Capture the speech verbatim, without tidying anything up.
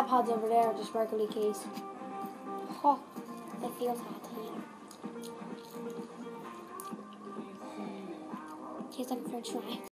iPod's over there, just regular case. Oh, it feels hot here. Tastes like French fry.